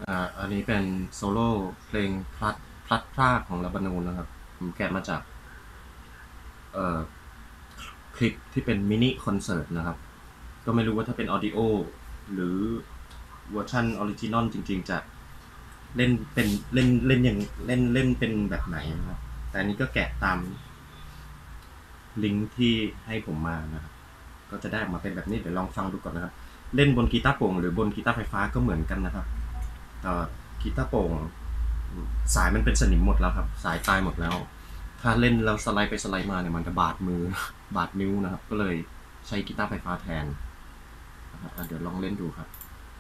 อันนี้เป็นโซโล่เพลงพลัดพรากของลาบานูนนะครับผมแกะมาจากคลิปที่เป็นมินิคอนเสิร์ตนะครับก็ไม่รู้ว่าถ้าเป็นออดิโอหรือเวอร์ชันออริจินอลจริงๆจะเล่นเป็นเล่นอย่างเล่นเป็นแบบไหนนะครับแต่อันนี้ก็แกะตามลิงก์ที่ให้ผมมานะครับก็จะได้ออกมาเป็นแบบนี้เดี๋ยวลองฟังดูก่อนนะครับเล่นบนกีตาร์โปร่งหรือบนกีตาร์ไฟฟ้าก็เหมือนกันนะครับกีตาร์โปร่งสายมันเป็นสนิมหมดแล้วครับสายตายหมดแล้วถ้าเล่นแล้วสไลด์ไปสไลด์มาเนี่ยมันจะบาดมือบาดนิ้วนะครับก็เลยใช้กีตาร์ไฟฟ้าแทนนะครับเดี๋ยวลองเล่นดูครับ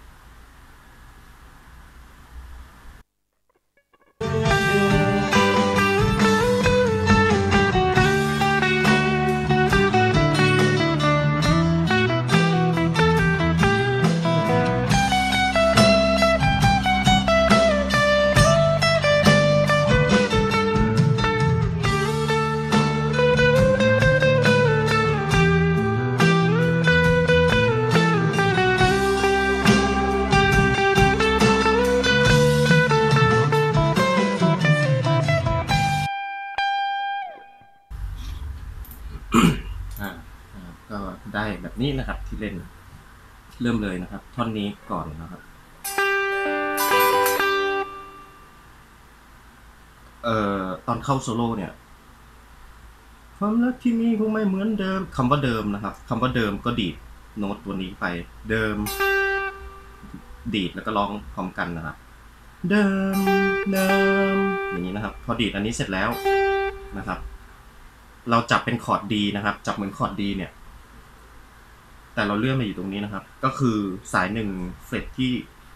ก็ได้แบบนี้นะครับที่เล่นเริ่มเลยนะครับท่อนนี้ก่อนนะครับตอนเข้าโซโล่เนี่ยความรักที่มีคงไม่เหมือนเดิมคำว่าเดิมนะครับคำว่าเดิมก็ดีดโน้ตตัวนี้ไปเดิมดีดแล้วก็ร้องพร้อมกันนะครับเดิมเดิมอย่างนี้นะครับพอดีดอันนี้เสร็จแล้วนะครับเราจับเป็นคอร์ดดีนะครับจับเหมือนคอร์ดดีเนี่ยแต่เราเลื่อนมาอยู่ตรงนี้นะครับก็คือสาย1เฟรตที่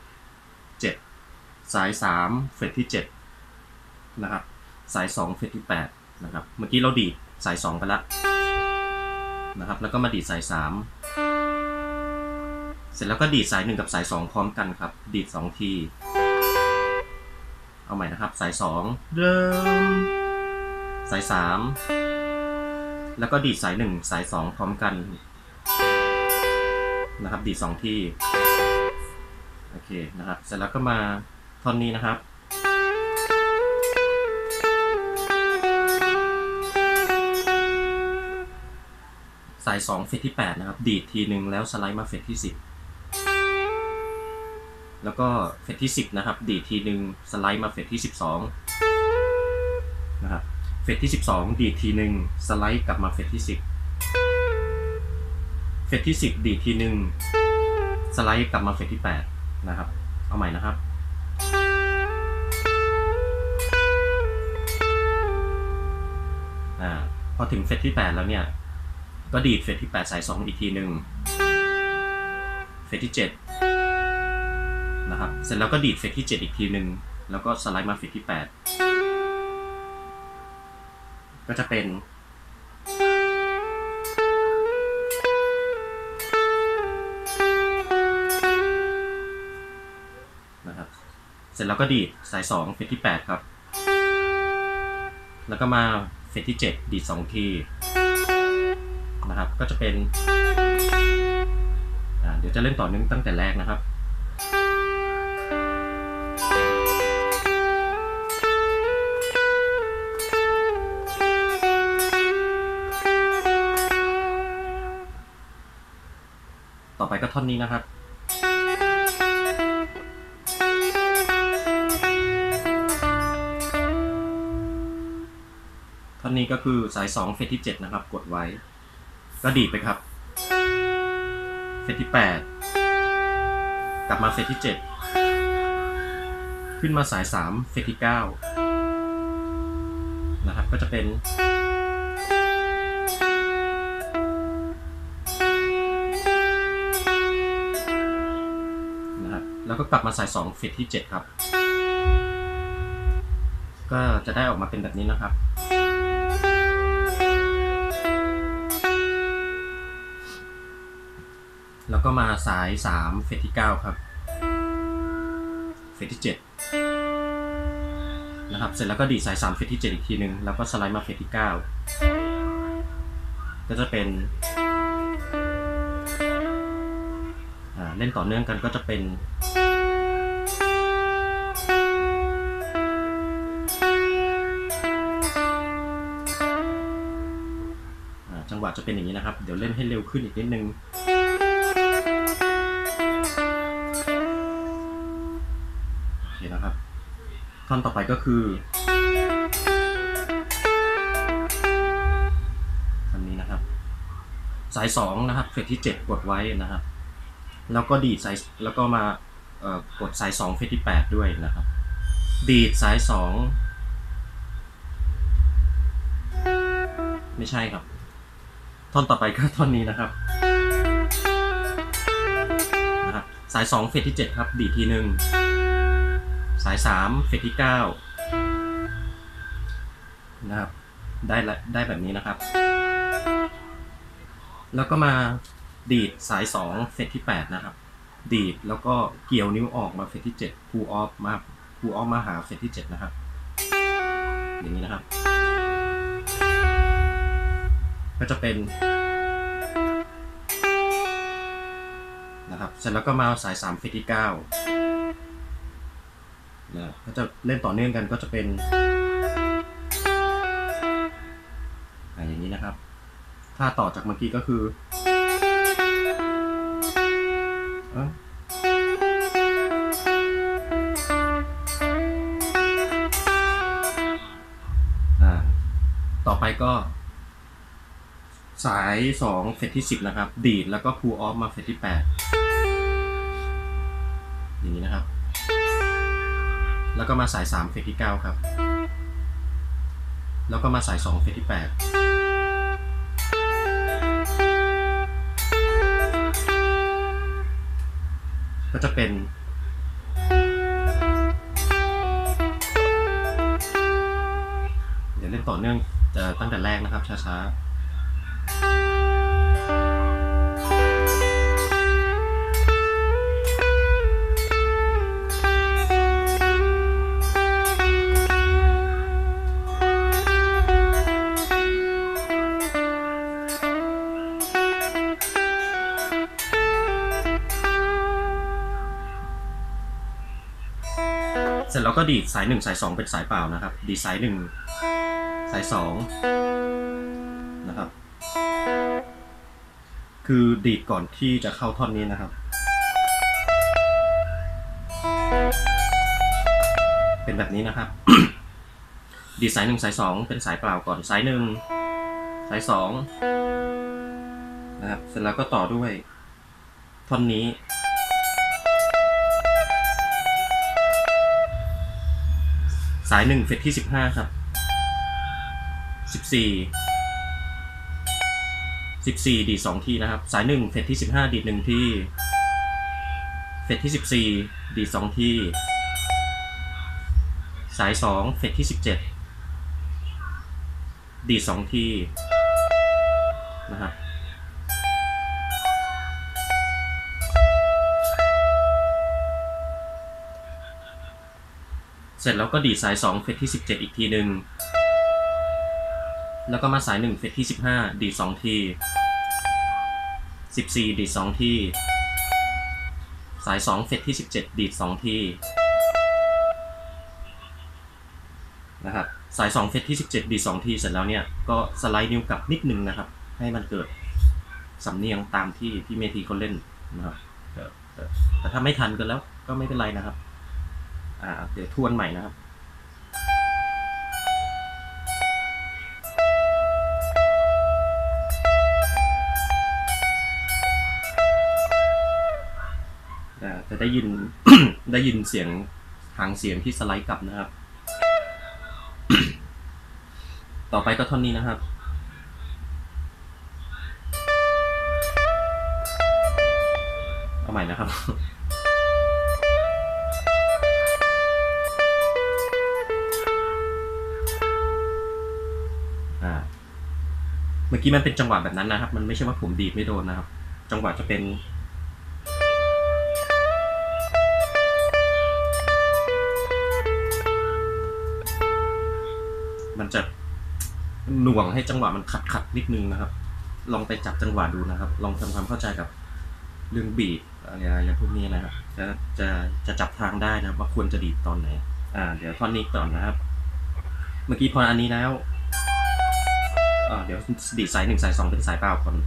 7สาย3เฟรตที่7นะครับสาย2เฟรตที่8นะครับเมื่อกี้เราดีดสาย2ไปแล้วนะครับแล้วก็มาดีดสาย3เสร็จแล้วก็ดีดสาย1กับสาย2พร้อมกันครับดีด2ทีเอาใหม่นะครับสาย2เดิมสาย3แล้วก็ดีดสาย1สาย2พร้อมกันนะครับดีด2ทีโอเคนะครับเสร็จแล้วก็มาท่อนนี้นะครับสาย2เฟรตที่8นะครับดีดทีนึงแล้วสไลด์มาเฟรตที่10แล้วก็เฟรตที่10นะครับดีดทีนึงสไลด์มาเฟรตที่12นะครับเฟรตที่12ดีดทีนึงสไลด์กลับมาเฟรตที่10เฟรตที่10ดีดทีนึงสไลด์กลับมาเฟรตที่8นะครับเอาใหม่นะครับพอถึงเฟรตที่8แล้วเนี่ยก็ดีดเฟรตที่8สาย2อีกทีนึงเฟรตที่7นะครับเสร็จแล้วก็ดีดเฟรตที่7อีกทีนึงแล้วก็สไลด์มาเฟรตที่8ก็จะเป็นนะครับเสร็จแล้วก็ดีดสาย2เฟรตที่8ครับแล้วก็มาเฟรตที่7ดีด2ทีนะครับก็จะเป็นเดี๋ยวจะเล่นต่อเนื่องตั้งแต่แรกนะครับต่อไปก็ท่อนนี้นะครับท่อนนี้ก็คือสาย2เฟรตที่7นะครับกดไว้ก็ดีดไปครับเฟรตที่8กลับมาเฟรตที่7ขึ้นมาสาย3เฟรตที่9นะครับก็จะเป็นนะครับแล้วก็กลับมาสาย2เฟรตที่7ครับก็จะได้ออกมาเป็นแบบนี้นะครับแล้วก็มาสาย3เฟรตที่9ครับเฟรตที่7นะครับเสร็จแล้วก็ดีดสาย3เฟรตที่7อีกทีนึงแล้วก็สไลด์มาเฟรตที่9ก็จะเป็นเล่นต่อเนื่องกันก็จะเป็นจะเป็นอย่างนี้นะครับเดี๋ยวเล่นให้เร็วขึ้นอีกนิดนึงโอเคนะครับท่อนต่อไปก็คืออันนี้นะครับสาย2นะครับเฟรตที่7กดไว้นะครับแล้วก็ดีดสายแล้วก็มากดสาย2เฟรตที่8ด้วยนะครับดีดสาย2ไม่ใช่ครับท่อนต่อไปก็ท่อนนี้นะครับสาย2เฟรตที่7ครับดีดทีนึงสาย3เฟรตที่9นะครับได้แบบนี้นะครับแล้วก็มาดีดสาย2เฟรตที่8นะครับดีดแล้วก็เกี่ยวนิ้วออกมาเฟรตที่7 pull off มาหาเฟรตที่7นะครับอย่างนี้นะครับก็จะเป็นนะครับเสร็จแล้วก็มาสาย3เฟรตที่9นะก็จะเล่นต่อเนื่องกันก็จะเป็นอย่างนี้นะครับถ้าต่อจากเมื่อกี้ก็คือต่อไปก็สาย2เฟรตที่10นะครับดีดแล้วก็ pull off มาเฟรตที่8อย่างนี้นะครับแล้วก็มาสาย3เฟรตที่9ครับแล้วก็มาสาย2เฟรตที่8ก็จะเป็นเดี๋ยวเล่นต่อเนื่องตั้งแต่แรกนะครับช้าๆเสร็จแล้วก็ดีดสาย1สาย2เป็นสายเปล่านะครับดีดสาย1สาย2นะครับคือดีดก่อนที่จะเข้าท่อนนี้นะครับเป็นแบบนี้นะครับ ดีดสาย1สาย2เป็นสายเปล่าก่อนสาย1สาย2นะครับเสร็จแล้วก็ต่อด้วยท่อนนี้สาย1เฟรตที่15ครับ14ดีด2ทีนะครับสาย1เฟรตที่15ดีด1ทีเฟรตที่14ดีด2ทีสาย2เฟรตที่17ดีด2ทีนะครับเสร็จแล้วก็ดีดสาย2เฟรตที่17อีกทีหนึ่งแล้วก็มาสาย1เฟรตที่15ดีด2ที14ดีด2ทีสาย2เฟรตที่17ดีด2ทีนะครับสาย2เฟรตที่17ดีด2ทีเสร็จแล้วเนี่ยก็สไลด์นิ้วกลับนิดนึงนะครับให้มันเกิดสำเนียงตามที่พี่เมธีเขาเล่นนะครับแต่ถ้าไม่ทันกันแล้วก็ไม่เป็นไรนะครับเดี๋ยวทวนใหม่นะครับจะได้ยิน ได้ยินเสียงหางเสียงที่สไลด์กลับนะครับ ต่อไปก็ท่อนนี้นะครับเอาใหม่นะครับ เมื่อกี้มันเป็นจังหวะแบบนั้นนะครับมันไม่ใช่ว่าผมดีดไม่โดนนะครับจังหวะจะเป็นมันจะหน่วงให้จังหวะมันขัดนิดนึงนะครับลองไปจับจังหวะดูนะครับลองทำความเข้าใจกับเรื่องบีทอะไรพวกนี้นะครับจะจับทางได้นะว่าควรจะดีดตอนไหนเดี๋ยวท่อนนี้ก่อนนะครับเมื่อกี้พออันนี้แล้วเดี๋ยวดีดสาย1สาย2เป็นสายเปล่าก่อน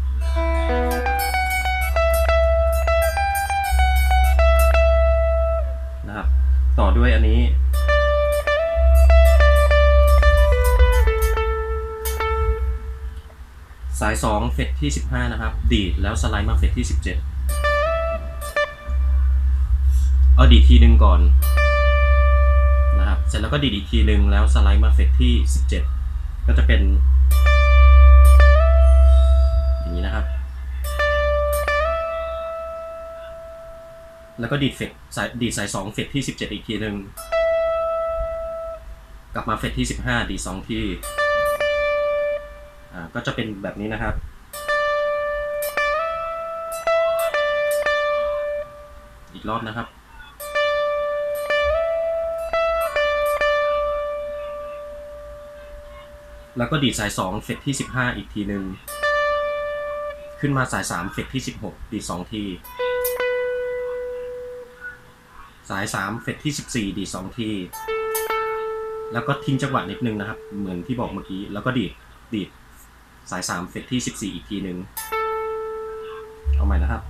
นะครับต่อด้วยอันนี้สาย2เฟรตที่15นะครับดีดแล้วสไลด์มาเฟรตที่17เอาดีดทีนึงก่อนนะครับเสร็จแล้วก็ดีดอีกทีนึงแล้วสไลด์มาเฟรตที่17ก็จะเป็นอย่างนี้นะครับแล้วก็ดีดสาย2เฟรตที่17อีกทีนึงกลับมาเฟรตที่15ดีด2ทีก็จะเป็นแบบนี้นะครับอีกรอบนะครับแล้วก็ดีดสาย2เฟรตที่15อีกทีนึงขึ้นมาสาย3เฟรตที่16ดีด2ทีสาย3เฟรตที่14ดีด2ทีแล้วก็ทิ้งจังหวะนิดนึงนะครับเหมือนที่บอกเมื่อกี้แล้วก็ดีดสาย3เฟรตที่14อีกทีนึงเอาใหม่นะครับ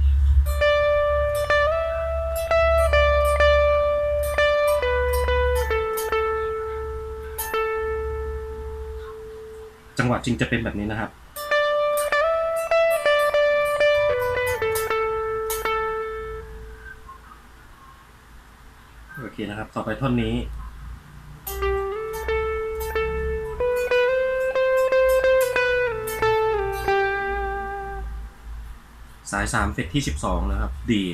จังหวะจริงจะเป็นแบบนี้นะครับโอเคนะครับต่อไปท่อนนี้สาย3เฟรตที่12นะครับดี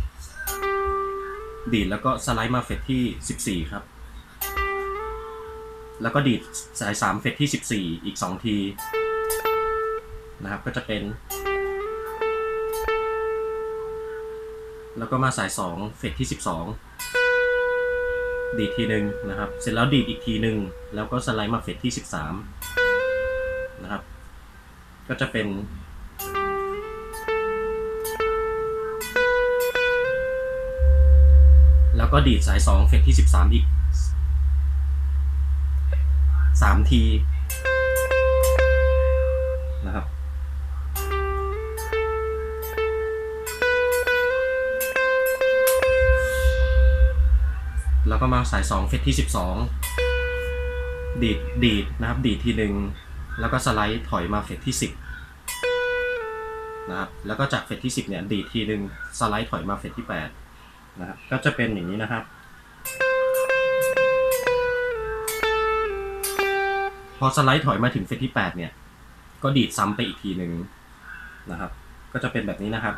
ดแล้วก็สไลด์มาเฟรตที่14ครับแล้วก็ดีดสาย3เฟรตที่14อีก2ทีนะครับก็จะเป็นแล้วก็มาสาย2เฟรตที่12ดีดทีนึงนะครับเสร็จแล้วดีดอีกทีนึงแล้วก็สไลด์มาเฟรตที่13นะครับก็จะเป็นแล้วก็ดีดสาย2เฟรตที่13อีก3ทีนะครับแล้วก็มาสาย2เฟรตที่12ดีดนะครับดีดทีนึงแล้วก็สไลด์ถอยมาเฟรตที่10นะครับแล้วก็จากเฟรตที่10เนี่ยดีดทีนึงสไลด์ถอยมาเฟรตที่8นะครับก็จะเป็นอย่างนี้นะครับพอสไลด์ถอยมาถึงเฟรตที่8เนี่ยก็ดีดซ้ำไปอีกทีหนึ่งนะครับก็จะเป็นแบบนี้นะครับ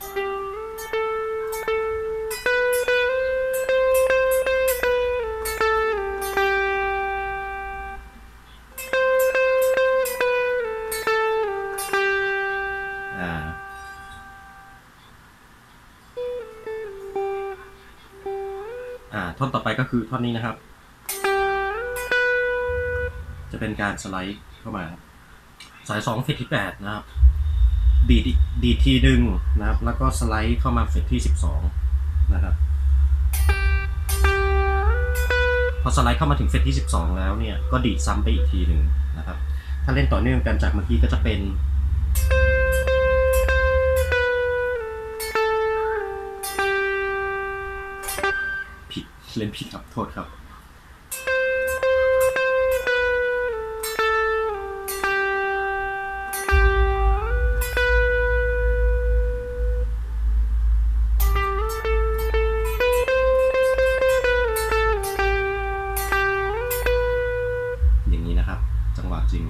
ท่อนต่อไปก็คือท่อนนี้นะครับจะเป็นการสไลด์เข้ามาสาย2เฟรตที่8นะครับดีดทีนึงนะครับแล้วก็สไลด์เข้ามาเฟรตที่12นะครับพอสไลด์เข้ามาถึงเฟรตที่12แล้วเนี่ยก็ดีดซ้ำไปอีกทีหนึ่งนะครับถ้าเล่นต่อเนื่องกันจากเมื่อกี้ก็จะเป็นเล่นผิดครับโทษครับอย่างนี้นะครับจังหวะจริง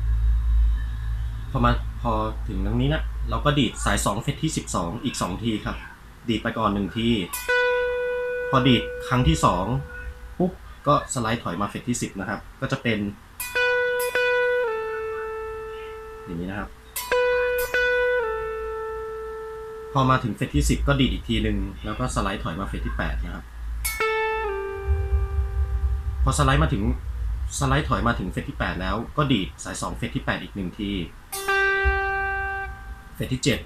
พอถึงตรงนี้นะเราก็ดีดสาย2เฟรตที่12อีก2ทีครับดีดไปก่อน1ทีพอดีดครั้งที่2ปุ๊บก็สไลด์ถอยมาเฟรตที่10นะครับก็จะเป็นอย่างนี้นะครับพอมาถึงเฟรตที่10ก็ดีดอีกทีนึงแล้วก็สไลด์ถอยมาเฟรตที่8นะครับพอสไลด์ถอยมาถึงเฟรตที่8แล้วก็ดีดสาย2เฟรตที่8อีก1ทีเฟรตที่7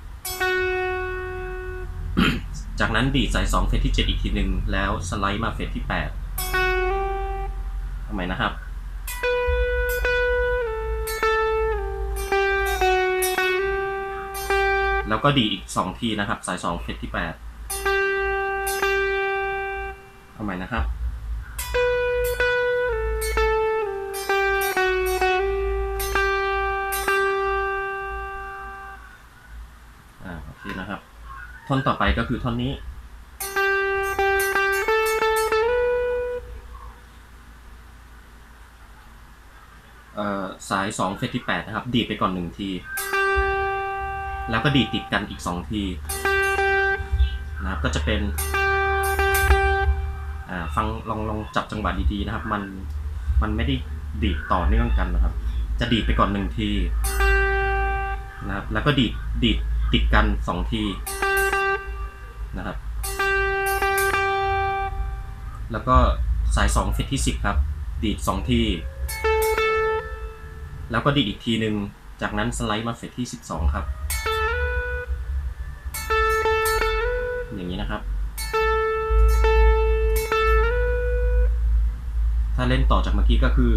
จากนั้นดีดสาย2เฟรตที่7อีกทีหนึ่งแล้วสไลด์มาเฟรตที่8ทำไมนะครับแล้วก็ดีดอีก2ทีนะครับสาย2เฟรตที่8เอาใหม่นะครับโอเคนะครับท่อนต่อไปก็คือท่อนนี้สาย2เฟรตที่8นะครับดีดไปก่อน1ทีแล้วก็ดีดติดกันอีก2ทีนะครับก็จะเป็นฟังลองจับจังหวะดีๆนะครับมันไม่ได้ดีดต่อเนื่องกันนะครับจะดีดไปก่อน1ทีนะครับแล้วก็ดีดติดกัน2ทีนะครับแล้วก็สาย2เฟรตที่10ครับดีด2ทีแล้วก็ดีดอีกทีหนึ่งจากนั้นสไลด์มาเฟรตที่12ครับอย่างนี้นะครับถ้าเล่นต่อจากเมื่อกี้ก็คือ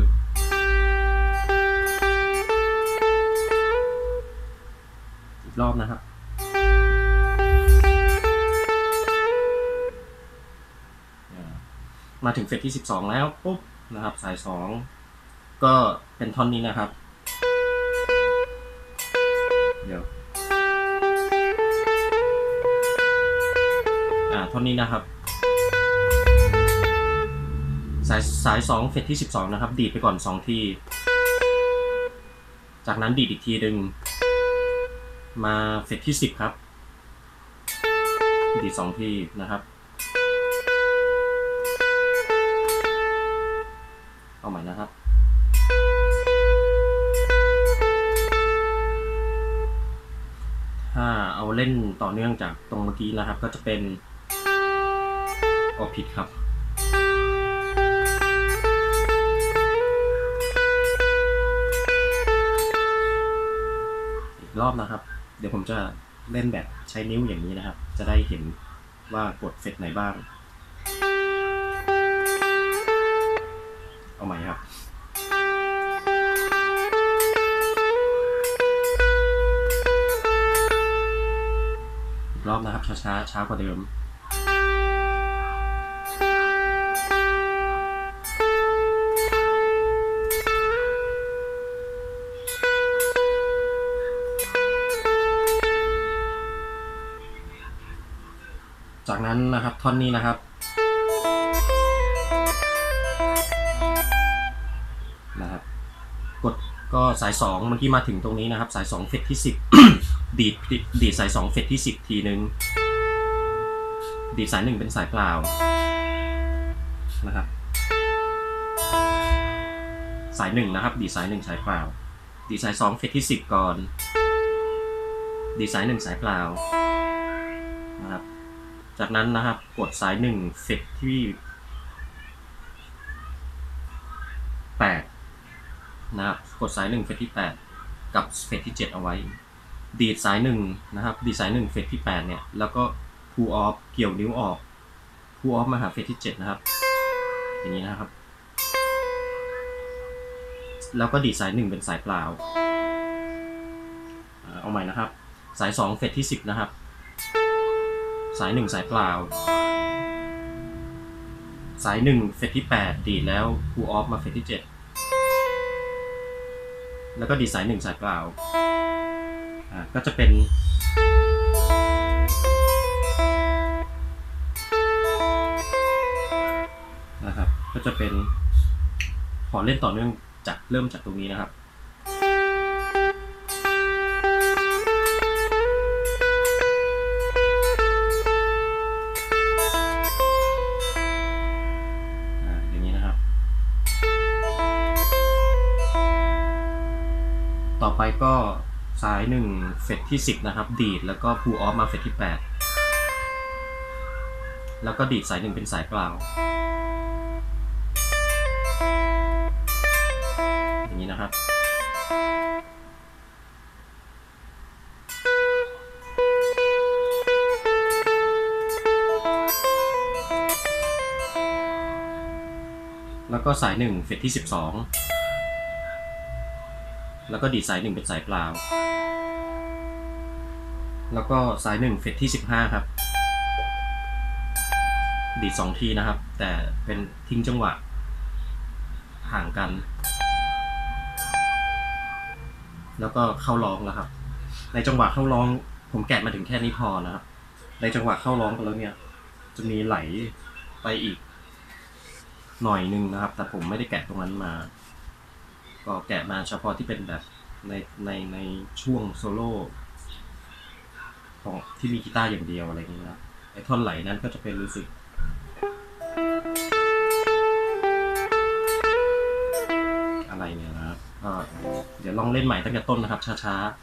อีกรอบนะครับมาถึงเฟรตที่12แล้วปุ๊บนะครับสาย2ก็เป็นท่อนนี้นะครับเดี๋ยวท่อนนี้นะครับสาย2เฟรตที่12นะครับดีดไปก่อน2ทีจากนั้นดีดอีกทีหนึ่งมาเฟรตที่10ครับดีด2ทีนะครับเอาใหม่นะครับถ้าเอาเล่นต่อเนื่องจากตรงเมื่อกี้นะครับก็จะเป็นผิดครับอีกรอบนะครับเดี๋ยวผมจะเล่นแบบใช้นิ้วอย่างนี้นะครับจะได้เห็นว่ากดเฟรตไหนบ้างเอาใหม่ครับอีกรอบนะครับช้ากว่าเดิมจากนั้นนะครับท่อนนี้นะครับกดก็สาย2เมื่อกี้มาถึงตรงนี้นะครับสาย2เฟรตที่10 ดีดสาย2เฟรตที่10ทีนึงดีดสาย1เป็นสายเปล่านะครับสาย1นะครับดีดสาย1สายเปล่าดีดสาย2เฟรตที่10ก่อนดีดสาย1สายเปล่านะครับจากนั้นนะครับกดสาย1เฟรตที่8นะครับกดสาย1เฟรตที่8กับเฟรตที่7เอาไว้ดีดสาย1นะครับดีดสาย1เฟรตที่8เนี่ยแล้วก็pull off เกี่ยวนิ้วออก pull off มาหาเฟรตที่7นะครับอย่างนี้นะครับแล้วก็ดีดสาย1เป็นสายเปล่าเอาใหม่นะครับสาย2เฟรตที่10นะครับสาย1สายเปล่าสาย1เฟรตที่8ดีดแล้ว pull off มาเฟรตที่7แล้วก็ดีดสาย1สายเปล่าก็จะเป็นนะครับก็จะเป็นขอเล่นต่อเนื่องจากเริ่มจากตรงนี้นะครับอย่างนี้นะครับต่อไปก็สาย1เฟรตที่10นะครับดีดแล้วก็ pull off มาเฟรตที่8แล้วก็ดีดสาย1เป็นสายเปล่าอย่างนี้นะครับแล้วก็สาย1เฟรตที่12แล้วก็ดีดสาย1เป็นสายเปล่าแล้วก็สาย1เฟสที่15ครับดีด2ทีนะครับแต่เป็นทิ้งจังหวะห่างกันแล้วก็เข้าร้องแล้วครับในจังหวะเข้าร้องผมแกะมาถึงแค่นี้พอนะครับในจังหวะเข้าร้องกันแล้วเนี่ยจะมีไหลไปอีกหน่อยนึงนะครับแต่ผมไม่ได้แกะตรงนั้นมาก็แกะมาเฉพาะที่เป็นแบบในช่วงโซโล่ของที่มีกีตาร์อย่างเดียวอะไรอย่างเงี้ยนะไอ้ท่อนไหลนั้นก็จะเป็นรู้สึกอะไรเนี่ยนะครับก็เดี๋ยวลองเล่นใหม่ตั้งแต่ต้นนะครับช้าๆ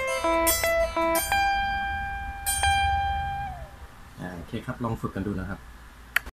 โอเคครับลองฝึกกันดูนะครับ